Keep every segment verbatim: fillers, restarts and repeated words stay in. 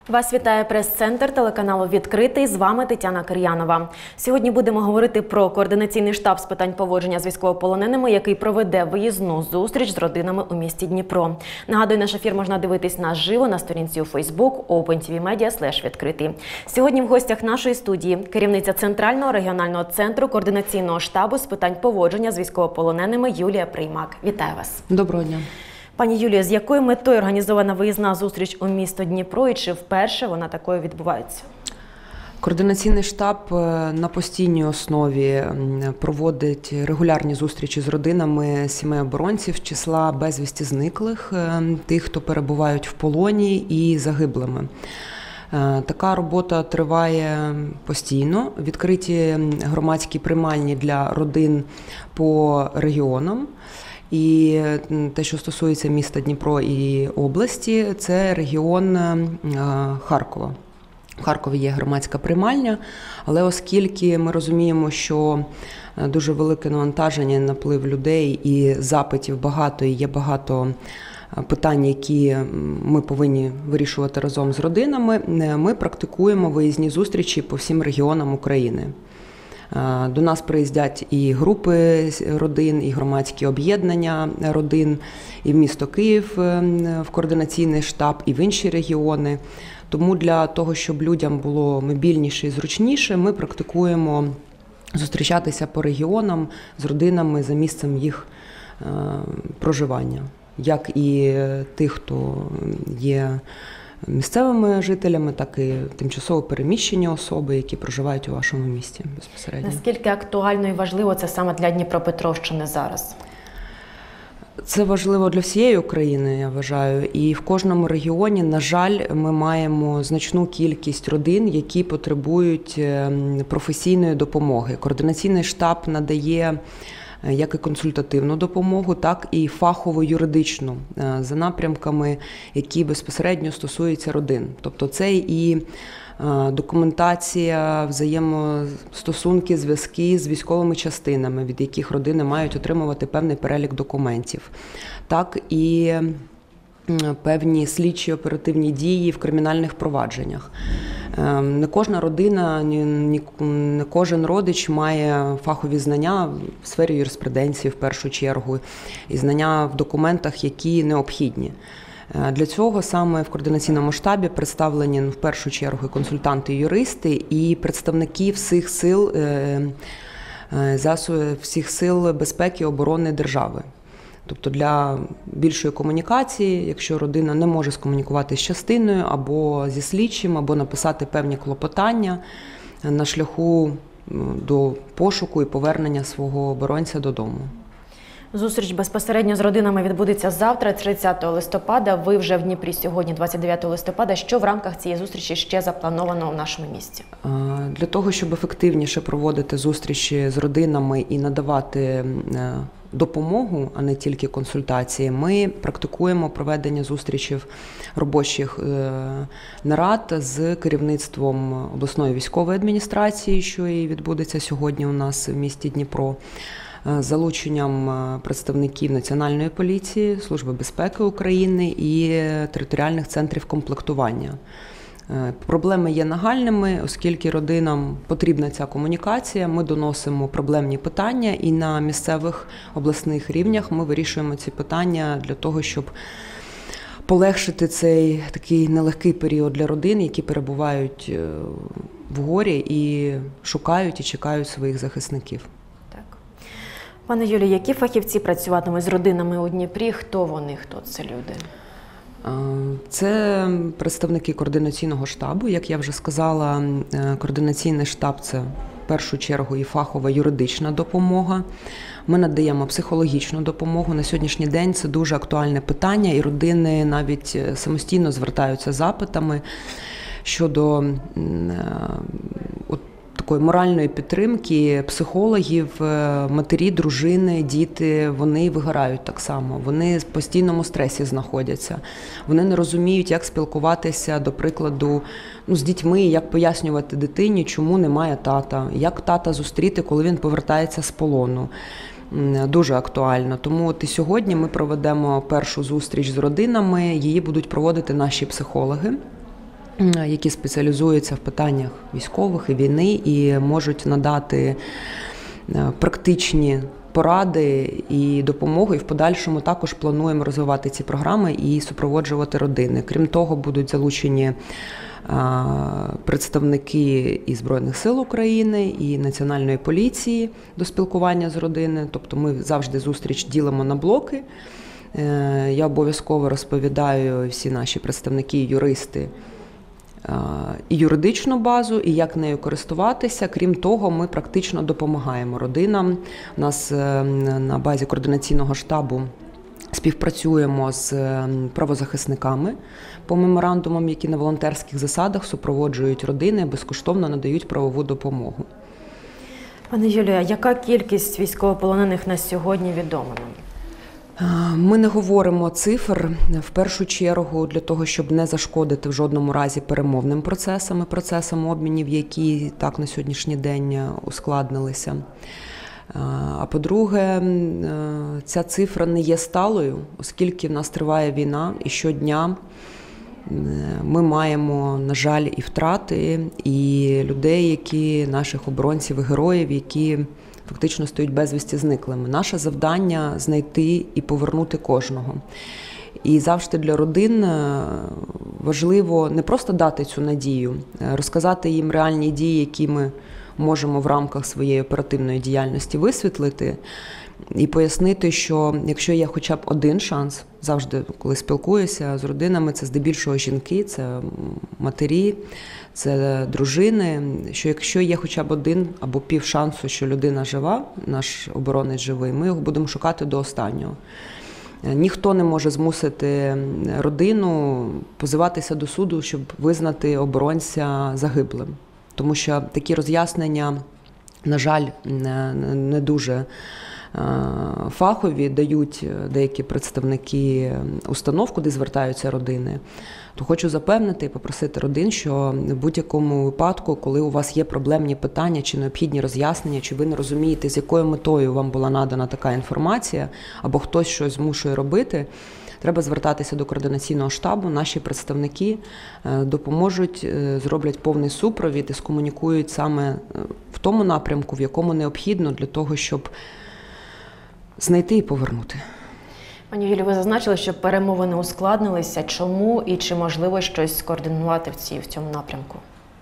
Вас вітає прес-центр телеканалу «Відкритий». З вами Тетяна Кир'янова. Сьогодні будемо говорити про координаційний штаб з питань поводження з військовополоненими, який проведе виїзну зустріч з родинами у місті Дніпро. Нагадую, наш ефір можна дивитись наживо на сторінці у Фейсбук OpenTVMedia слеш відкритий. Сьогодні в гостях нашої студії керівниця Центрального регіонального центру координаційного штабу з питань поводження з військовополоненими Юлія Приймак. Вітаю вас. Доброго дня. Пані Юлія, з якою метою організована виїзна зустріч у місто Дніпро і чи вперше вона такою відбувається? Координаційний штаб на постійній основі проводить регулярні зустрічі з родинами сімей оборонців, числа безвісті зниклих, тих, хто перебувають в полоні і загиблими. Така робота триває постійно. Відкриті громадські приймальні для родин по регіонам. І те, що стосується міста Дніпро і області, це регіон Харкова. В Харкові є громадська приймальня, але оскільки ми розуміємо, що дуже велике навантаження, наплив людей і запитів багато, і є багато питань, які ми повинні вирішувати разом з родинами, ми практикуємо виїзні зустрічі по всім регіонам України. До нас приїздять і групи родин, і громадські об'єднання родин, і в місто Київ в координаційний штаб, і в інші регіони. Тому для того, щоб людям було мобільніше і зручніше, ми практикуємо зустрічатися по регіонам з родинами за місцем їх проживання, як і тих, хто є місцевими жителями, так і тимчасово переміщені особи, які проживають у вашому місті безпосередньо. Наскільки актуально і важливо це саме для Дніпропетровщини зараз? Це важливо для всієї України, я вважаю. І в кожному регіоні, на жаль, ми маємо значну кількість родин, які потребують професійної допомоги. Координаційний штаб надає як і консультативну допомогу, так і фахову юридичну за напрямками, які безпосередньо стосуються родин. Тобто це і документація, взаємостосунки, зв'язки з військовими частинами, від яких родини мають отримувати певний перелік документів, так і певні слідчі оперативні дії в кримінальних провадженнях. Не кожна родина, не кожен родич має фахові знання в сфері юриспруденції в першу чергу і знання в документах, які необхідні. Для цього саме в координаційному штабі представлені в першу чергу консультанти-юристи і представники всіх сил, засобів, всіх сил безпеки і оборони держави. Тобто для більшої комунікації, якщо родина не може скомунікувати з частиною або зі слідчим, або написати певні клопотання на шляху до пошуку і повернення свого оборонця додому. Зустріч безпосередньо з родинами відбудеться завтра, тридцятого листопада. Ви вже в Дніпрі сьогодні, двадцять дев'ятого листопада. Що в рамках цієї зустрічі ще заплановано в нашому місті? Для того, щоб ефективніше проводити зустрічі з родинами і надавати допомогу, а не тільки консультації, ми практикуємо проведення зустрічей робочих нарад з керівництвом обласної військової адміністрації, що і відбудеться сьогодні у нас в місті Дніпро, з залученням представників Національної поліції, Служби безпеки України і територіальних центрів комплектування. Проблеми є нагальними, оскільки родинам потрібна ця комунікація, ми доносимо проблемні питання і на місцевих обласних рівнях ми вирішуємо ці питання для того, щоб полегшити цей такий нелегкий період для родин, які перебувають в горі і шукають і чекають своїх захисників. Пане Юлію, які фахівці працюватимуть з родинами у Дніпрі? Хто вони, хто це люди? Це представники координаційного штабу. Як я вже сказала, координаційний штаб – це в першу чергу і фахова юридична допомога. Ми надаємо психологічну допомогу. На сьогоднішній день це дуже актуальне питання, і родини навіть самостійно звертаються з запитами щодо такої моральної підтримки психологів, матері, дружини, діти, вони вигорають так само, вони в постійному стресі знаходяться. Вони не розуміють, як спілкуватися, до прикладу, ну, з дітьми, як пояснювати дитині, чому немає тата, як тата зустріти, коли він повертається з полону. Дуже актуально. Тому от і сьогодні ми проведемо першу зустріч з родинами, її будуть проводити наші психологи. які спеціалізуються в питаннях військових і війни і можуть надати практичні поради і допомогу, і в подальшому також плануємо розвивати ці програми і супроводжувати родини. Крім того, будуть залучені представники і Збройних сил України, і Національної поліції до спілкування з родиною. Тобто ми завжди зустріч ділимо на блоки. Я обов'язково розповідаю всі наші представники, юристи, і юридичну базу, і як нею користуватися. Крім того, ми практично допомагаємо родинам. У нас на базі координаційного штабу співпрацюємо з правозахисниками по меморандумам, які на волонтерських засадах супроводжують родини, безкоштовно надають правову допомогу. Пане Юлія, яка кількість військовополонених на сьогодні відома нам? Ми не говоримо цифр, в першу чергу, для того, щоб не зашкодити в жодному разі перемовним процесам і процесам обмінів, які так на сьогоднішній день ускладнилися. А по-друге, ця цифра не є сталою, оскільки в нас триває війна, і щодня ми маємо, на жаль, і втрати, і людей, які, наших оборонців і героїв, які фактично стають безвісті зниклими. Наше завдання – знайти і повернути кожного. І завжди для родин важливо не просто дати цю надію, розказати їм реальні дії, які ми можемо в рамках своєї оперативної діяльності висвітлити, і пояснити, що якщо є хоча б один шанс, завжди, коли спілкуюся з родинами, це здебільшого жінки, це матері, це дружини, що якщо є хоча б один або пів шансу, що людина жива, наш оборонець живий, ми його будемо шукати до останнього. Ніхто не може змусити родину позиватися до суду, щоб визнати оборонця загиблим. Тому що такі роз'яснення, на жаль, не дуже фахові дають деякі представники установ, куди звертаються родини. То хочу запевнити і попросити родин, що в будь-якому випадку, коли у вас є проблемні питання чи необхідні роз'яснення, чи ви не розумієте, з якою метою вам була надана така інформація, або хтось щось змушує робити, треба звертатися до координаційного штабу. Наші представники допоможуть, зроблять повний супровід і скомунікують саме в тому напрямку, в якому необхідно для того, щоб знайти і повернути. Пані Юлі, ви зазначили, що перемовини ускладнилися. Чому і чи можливо щось скоординувати в, цій, в цьому напрямку?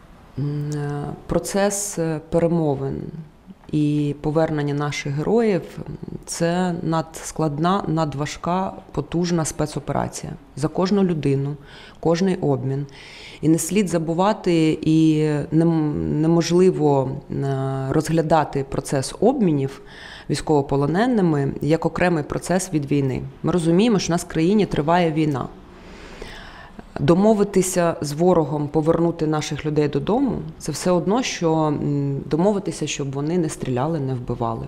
Процес перемовин і повернення наших героїв – це надскладна, надважка, потужна спецоперація. За кожну людину, кожний обмін. І не слід забувати, і неможливо розглядати процес обмінів військовополоненими як окремий процес від війни. Ми розуміємо, що в нас в країні триває війна. Домовитися з ворогом повернути наших людей додому – це все одно, що домовитися, щоб вони не стріляли, не вбивали.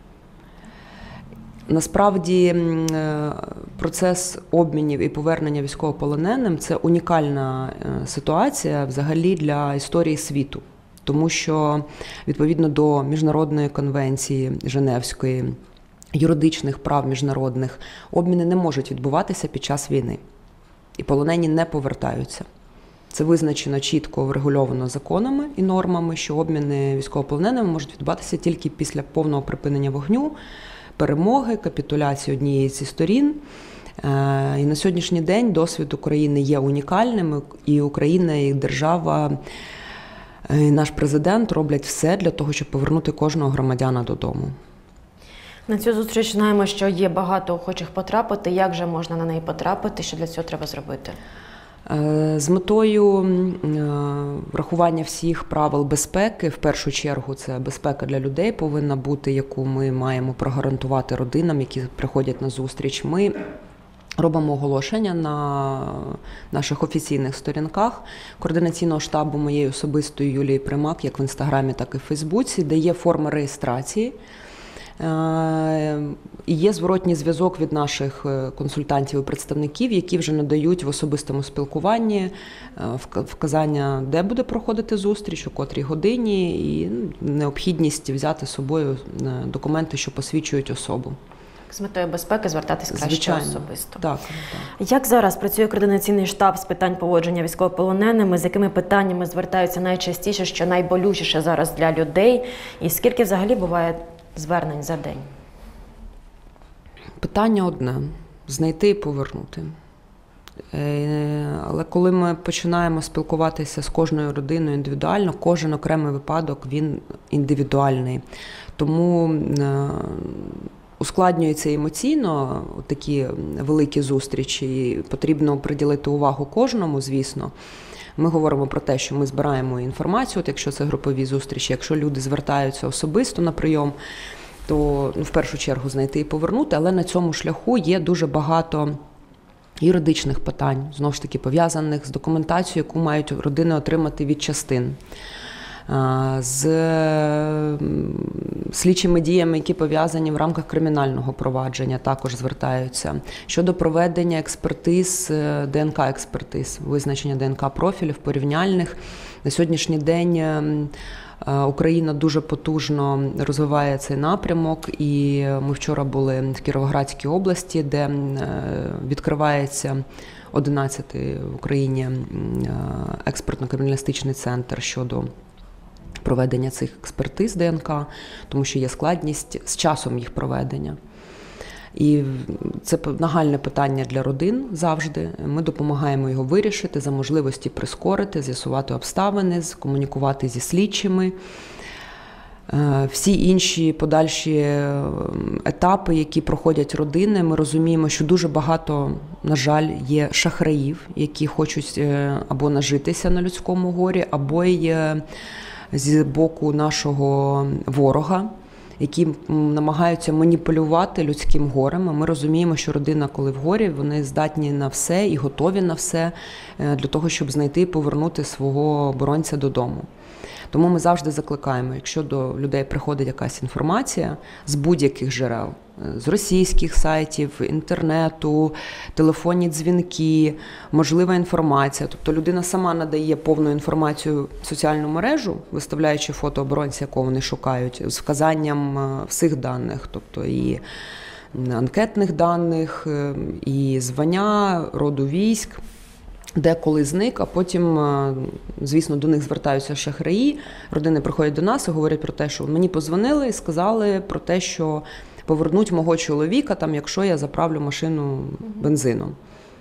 Насправді процес обмінів і повернення військовополоненим – це унікальна ситуація взагалі для історії світу. Тому що, відповідно до Міжнародної конвенції Женевської, юридичних прав міжнародних, обміни не можуть відбуватися під час війни. І полонені не повертаються. Це визначено чітко, врегульовано законами і нормами, що обміни військовополоненими можуть відбуватися тільки після повного припинення вогню, перемоги, капітуляції однієї зі сторін. І на сьогоднішній день досвід України є унікальним, і Україна, і держава, і наш президент роблять все для того, щоб повернути кожного громадяна додому. На цю зустріч знаємо, що є багато охочих потрапити. Як же можна на неї потрапити? Що для цього треба зробити? З метою врахування всіх правил безпеки, в першу чергу це безпека для людей повинна бути, яку ми маємо прогарантувати родинам, які приходять на зустріч. Ми робимо оголошення на наших офіційних сторінках координаційного штабу моєї особистої Юлії Примак, як в Інстаграмі, так і в Фейсбуці, де є форма реєстрації. І є зворотній зв'язок від наших консультантів і представників, які вже надають в особистому спілкуванні вказання, де буде проходити зустріч, у котрій годині, і необхідність взяти з собою документи, що посвідчують особу. З метою безпеки звертатись краще Звичайно. особисто. Так, так. Як зараз працює координаційний штаб з питань поводження військовополоненими? З якими питаннями звертаються найчастіше, що найболючіше зараз для людей? І скільки взагалі буває звернень за день? Питання одне – знайти і повернути. Але коли ми починаємо спілкуватися з кожною родиною індивідуально, кожен окремий випадок, він індивідуальний. Тому ускладнюється емоційно такі великі зустрічі, і потрібно приділити увагу кожному, звісно. Ми говоримо про те, що ми збираємо інформацію, от якщо це групові зустрічі, якщо люди звертаються особисто на прийом, то ну, в першу чергу знайти і повернути, але на цьому шляху є дуже багато юридичних питань, знову ж таки, пов'язаних з документацією, яку мають родини отримати від частин, з слідчими діями, які пов'язані в рамках кримінального провадження, також звертаються. Щодо проведення експертиз, ДНК-експертиз, визначення ДНК-профілів порівняльних. На сьогоднішній день Україна дуже потужно розвиває цей напрямок, і ми вчора були в Кіровоградській області, де відкривається одинадцятий в Україні експертно-криміналістичний центр щодо проведення цих експертиз ДНК, тому що є складність з часом їх проведення. І це нагальне питання для родин завжди. Ми допомагаємо його вирішити, за можливості прискорити, з'ясувати обставини, комунікувати зі слідчими. Всі інші подальші етапи, які проходять родини, ми розуміємо, що дуже багато, на жаль, є шахраїв, які хочуть або нажитися на людському горі, або й з боку нашого ворога, які намагаються маніпулювати людським горем. А ми розуміємо, що родина, коли в горі, вони здатні на все і готові на все для того, щоб знайти і повернути свого оборонця додому. Тому ми завжди закликаємо, якщо до людей приходить якась інформація з будь-яких джерел, з російських сайтів, інтернету, телефонні дзвінки, можлива інформація. Тобто людина сама надає повну інформацію в соціальну мережу, виставляючи фото оборонця, якого вони шукають, з вказанням всіх даних, тобто і анкетних даних, і звання, роду військ, де коли зник, а потім, звісно, до них звертаються шахраї, родини приходять до нас і говорять про те, що мені подзвонили і сказали про те, що повернуть мого чоловіка, там, якщо я заправлю машину бензином.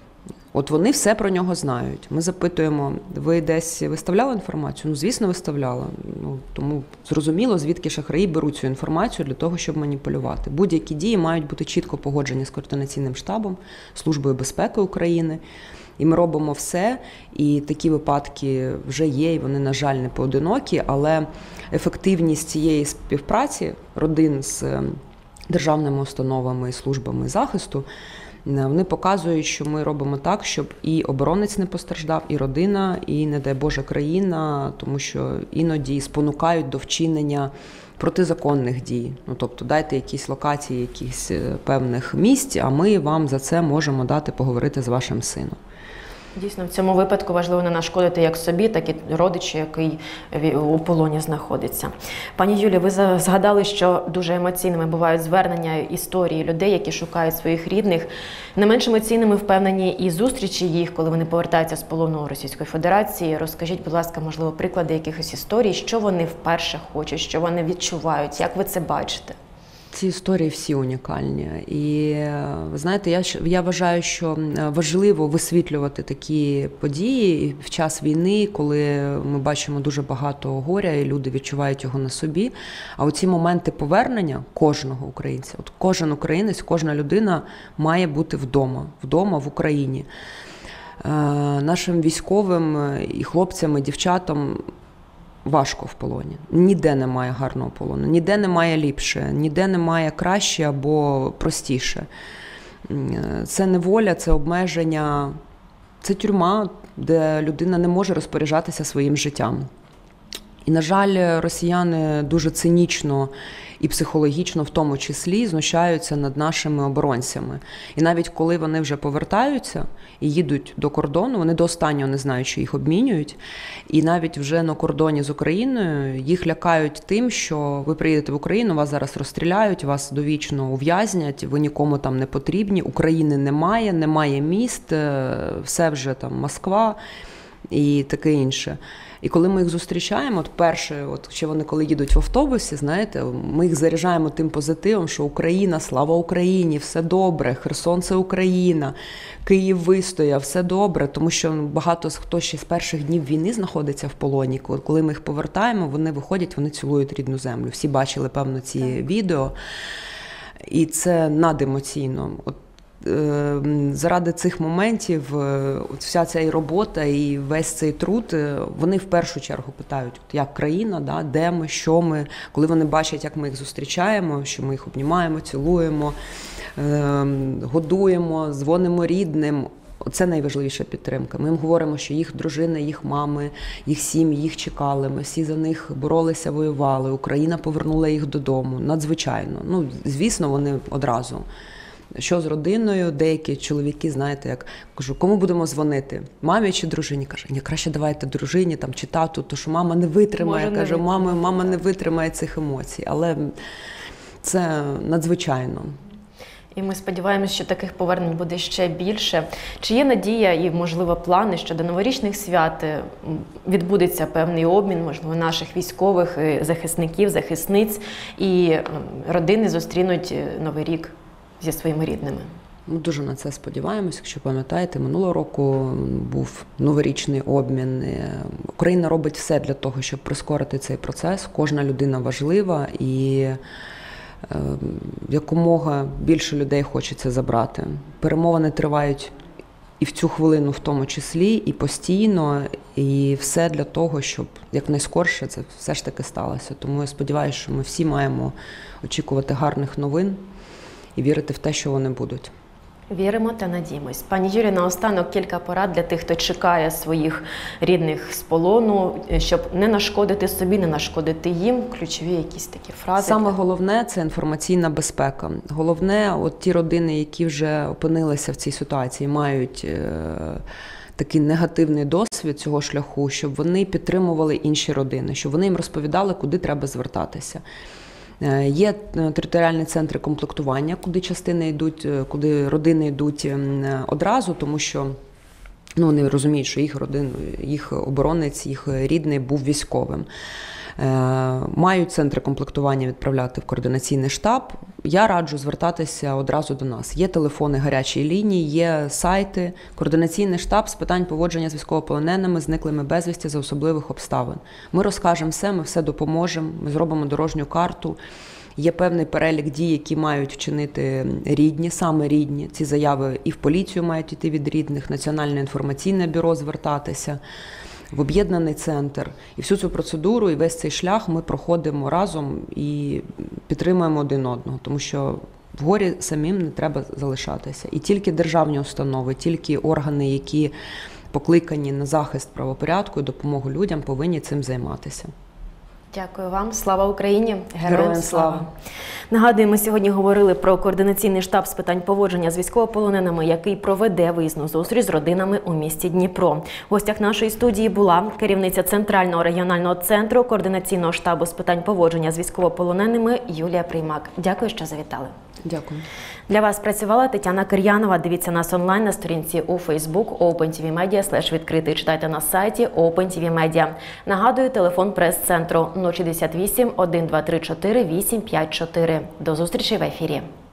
От вони все про нього знають. Ми запитуємо, ви десь виставляли інформацію? Ну, звісно, виставляла. Ну, тому зрозуміло, звідки шахраї беруть цю інформацію для того, щоб маніпулювати. Будь-які дії мають бути чітко погоджені з координаційним штабом, Службою безпеки України. І ми робимо все, і такі випадки вже є, і вони, на жаль, не поодинокі, але ефективність цієї співпраці родин з державними установами і службами захисту, вони показують, що ми робимо так, щоб і оборонець не постраждав, і родина, і, не дай Боже, країна, тому що іноді спонукають до вчинення протизаконних дій. Ну, тобто дайте якісь локації, якісь певних місць, а ми вам за це можемо дати поговорити з вашим сином. Дійсно, в цьому випадку важливо не нашкодити як собі, так і родичу, який у полоні знаходиться. Пані Юлі, ви згадали, що дуже емоційними бувають звернення, історії людей, які шукають своїх рідних. Не менш емоційними впевнені і зустрічі їх, коли вони повертаються з полону Російської Федерації. Розкажіть, будь ласка, можливо, приклади якихось історій, що вони вперше хочуть, що вони відчувають, як ви це бачите? Ці історії всі унікальні. І, ви знаєте, я, я вважаю, що важливо висвітлювати такі події в час війни, коли ми бачимо дуже багато горя, і люди відчувають його на собі. А оці моменти повернення кожного українця, от кожен українець, кожна людина має бути вдома, вдома в Україні. Нашим військовим і хлопцям, і дівчатам важко в полоні. Ніде немає гарного полону, ніде немає ліпше, ніде немає краще або простіше. Це неволя, це обмеження, це тюрма, де людина не може розпоряджатися своїм життям. І, на жаль, росіяни дуже цинічно і психологічно в тому числі знущаються над нашими оборонцями. І навіть коли вони вже повертаються і їдуть до кордону, вони до останнього не знають, що їх обмінюють. І навіть вже на кордоні з Україною їх лякають тим, що ви приїдете в Україну, вас зараз розстріляють, вас довічно ув'язнять, ви нікому там не потрібні, України немає, немає міст, все вже там Москва і таке інше. І коли ми їх зустрічаємо, от перше, от ще вони коли їдуть в автобусі, знаєте, ми їх заряджаємо тим позитивом, що Україна, слава Україні, все добре, Херсон – це Україна, Київ вистояв, все добре, тому що багато хто ще з перших днів війни знаходиться в полоні. Коли ми їх повертаємо, вони виходять, вони цілують рідну землю. Всі бачили, певно, ці відео, і це надемоційно. От заради цих моментів вся ця і робота, і весь цей труд, вони в першу чергу питають, як країна, да, де ми, що ми, коли вони бачать, як ми їх зустрічаємо, що ми їх обнімаємо, цілуємо, годуємо, дзвонимо рідним. Це найважливіша підтримка. Ми їм говоримо, що їх дружини, їх мами, їх сім'ї, їх чекали, ми всі за них боролися, воювали, Україна повернула їх додому, надзвичайно. Ну, звісно, вони одразу. Що з родиною, деякі чоловіки, знаєте, як кажу, кому будемо дзвонити? Мамі чи дружині? Каже, ні, краще давайте дружині там, чи тату, то що мама не витримає. Може, каже, мама, мама не витримає цих емоцій. Але це надзвичайно. І ми сподіваємося, що таких повернень буде ще більше. Чи є надія і, можливо, плани, що до новорічних свят відбудеться певний обмін, можливо, наших військових, захисників, захисниць, і родини зустрінуть Новий рік зі своїми рідними? Ми дуже на це сподіваємося. Якщо пам'ятаєте, минулого року був новорічний обмін. Україна робить все для того, щоб прискорити цей процес. Кожна людина важлива і якомога більше людей хочеться забрати. Перемовини тривають і в цю хвилину в тому числі, і постійно, і все для того, щоб якнайскорше це все ж таки сталося. Тому я сподіваюся, що ми всі маємо очікувати гарних новин і вірити в те, що вони будуть. Віримо та надіємось. Пані Юлі, наостанок кілька порад для тих, хто чекає своїх рідних з полону, щоб не нашкодити собі, не нашкодити їм. Ключові якісь такі фрази. Саме головне – це інформаційна безпека. Головне, от ті родини, які вже опинилися в цій ситуації, мають е, такий негативний досвід цього шляху, щоб вони підтримували інші родини, щоб вони їм розповідали, куди треба звертатися. Є територіальні центри комплектування, куди частини йдуть, куди родини йдуть одразу, тому що ну, вони розуміють, що їх родин, їх оборонець, їх рідний був військовим. Мають центри комплектування відправляти в координаційний штаб. Я раджу звертатися одразу до нас. Є телефони гарячої лінії, є сайти. Координаційний штаб з питань поводження з військовополоненими, зниклими безвісті за особливих обставин. Ми розкажемо все, ми все допоможемо, ми зробимо дорожню карту. Є певний перелік дій, які мають вчинити рідні, саме рідні. Ці заяви і в поліцію мають йти від рідних, Національне інформаційне бюро звертатися, в об'єднаний центр. І всю цю процедуру, і весь цей шлях ми проходимо разом і підтримуємо один одного, тому що в горі самим не треба залишатися. І тільки державні установи, тільки органи, які покликані на захист правопорядку і допомогу людям, повинні цим займатися. Дякую вам. Слава Україні! Героям, Героям слава! слава! Нагадую, ми сьогодні говорили про координаційний штаб з питань поводження з військовополоненими, який проведе виїзну зустріч з родинами у місті Дніпро. В гостях нашої студії була керівниця Центрального регіонального центру координаційного штабу з питань поводження з військовополоненими Юлія Приймак. Дякую, що завітали. Дякую. Для вас працювала Тетяна Кир'янова. Дивіться нас онлайн на сторінці у Facebook OpenTVMedia слеш відкритий. Читайте на сайті OpenTVMedia. Нагадую, телефон прес-центру нуль шістдесят вісім, один два три чотири, вісім п'ять чотири. До зустрічі в ефірі.